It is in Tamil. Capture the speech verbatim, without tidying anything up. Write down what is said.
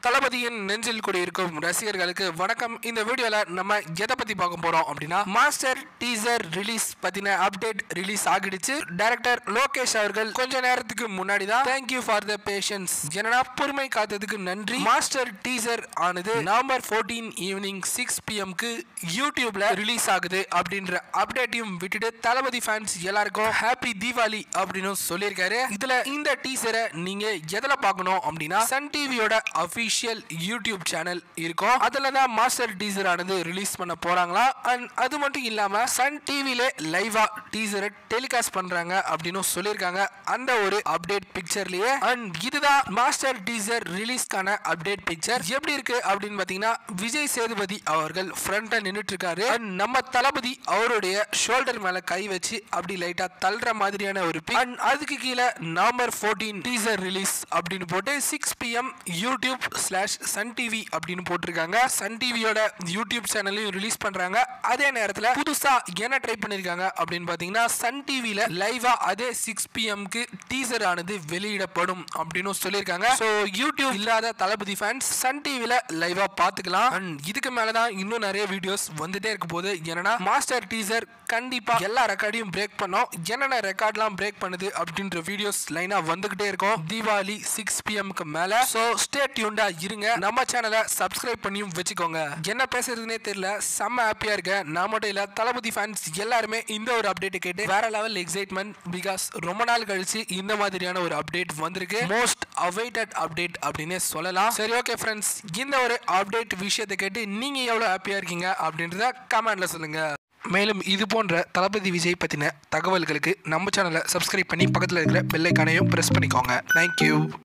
தளபதியின் நெஞ்சில் குடியிருக்கும் ரசிகர்களுக்கு வணக்கம். இந்த வீடியோல நம்ம எதை பத்தி பார்க்க போறோம் அப்படின்னா, மாஸ்டர் டீசர் ரிலீஸ் பத்தின அப்டேட் ரிலீஸ் ஆகிடுச்சு. டைரக்டர் லோகேஷ் அவர்கள் கொஞ்ச நேரத்துக்கு முன்னாடி தான் தேங்க்யூ ஃபார் த பேஷன்ஸ், என்னன்னா பொறுமை காத்ததுக்கு நன்றி, மாஸ்டர் டீசர் ஆனது நவம்பர் பதினான்கு ஈவினிங் சிக்ஸ் பி எம் க்கு யூடியூப்ல ரிலீஸ் ஆகுது அப்படின்ற அப்டேட்டையும் விட்டுட்டு தளபதி ஃபேன்ஸ் எல்லாருக்கும் ஹாப்பி தீபாவளி அப்படின்னு சொல்லியிருக்காரு. இதுல இந்த டீசரை நீங்க எதுல பார்க்கணும் அப்படின்னா, சன் டிவியோட அபிஷியல் யூடியூப் சேனல் இருக்கும். அதுல தான் மாஸ்டர் டீசர் ஆனது ரிலீஸ் பண்ண போறாங்களா. அண்ட் அது மட்டும் இல்லாம சன் டிவில லைவா டீசரை டெலிகாஸ்ட் பண்றாங்க அப்படின்னு சொல்லியிருக்காங்க அந்த ஒரு அப்டேட் பிக்சர்லயே. அண்ட் இதுதான் மாஸ்டர் டீசர் ரிலீஸ்க்கான அப்டேட் பிக்சர். எப்படி இருக்கு அப்படின்னு பாத்தீங்கன்னா, விஜய் சேதுபதி அவர்கள் ஃப்ரண்ட்ல நின்னுட்டு இருக்காரு. அண்ட் நம்ம தளபதி அவருடைய ஷோல்டர் மேல கை வச்சு அப்படி லைட்டா தள்ளுற மாதிரியான ஒரு பிக். அண்ட் அதுக்கு கீழே நவம்பர் பதினான்கு டீசர் ரிலீஸ் அப்படின்னு போட்டு six P M YouTube slash Sun TV அப்படின்னு போட்டிருக்காங்க. சன் டிவியோட யூடியூப் சேனலையும் ரிலீஸ் பண்றாங்க. அதே நேரத்தில் புதுசா என்ன ட்ரை பண்ணிருக்காங்க அப்படின்னு பாத்தீங்கன்னா, சன் டிவில லைவா அதே சிக்ஸ் பி எம் க்கு டீசர் ஆனது வெளியிடப்படும் அப்படின்னு சொல்லியிருக்காங்க. சோ யூடியூப் இல்லாத தளபதி ஃபேன்ஸ் சன் டிவில லைவா பாத்துக்கலாம். அண்ட் இதுக்கு மேலதான் இன்னும் நிறைய வீடியோஸ் வந்துட்டே இருக்க போது. என்னன்னா, மாஸ்டர் டீசர் கண்டிப்பா எல்லா ரெக்கார்டையும் பிரேக் பண்ணோம். என்னென்ன ரெக்கார்ட்லாம் பிரேக் பண்ணுது அப்படின்ற வீடியோஸ் லைனா வந்துகிட்டே இருக்கும் தீபாவளி சிக்ஸ் பி எம் க்கு மேல. சோ ஸ்டே டியூன்டா இருங்க. நம்ம சேனலை சப்ஸ்கிரைப் பண்ணியும் வச்சுக்கோங்க. என்ன பேசுறதுனே தெரியல, செம்ம ஹாப்பியா இருக்க. நான் மட்டும் இல்ல, தளபதி ஃபேன்ஸ் எல்லாருமே இந்த ஒரு அப்டேட் கேட்டு வேற லெவல் எக்ஸைட்மெண்ட். பிகாஸ் ரொம்ப நாள் கழிச்சு இந்த மாதிரியான ஒரு அப்டேட் வந்திருக்கு. மோஸ்ட் அவைட்டட் அப்டேட் அப்படின்னு சொல்லலாம். சரி, ஓகே ஃப்ரெண்ட்ஸ், இந்த ஒரு அப்டேட் விஷயத்தை கேட்டு நீங்க எவ்வளவு ஹாப்பியா இருக்கீங்க அப்படின்றத கமெண்ட்ல சொல்லுங்க. மேலும் இது போன்ற தளபதி விஜய் பத்தின தகவல்களுக்கு நம்ம சேனலை சப்ஸ்கிரைப் பண்ணி பக்கத்தில் இருக்கிற பெல் ஐகானையும் பிரஸ் பண்ணிக்கோங்க. தேங்க்யூ.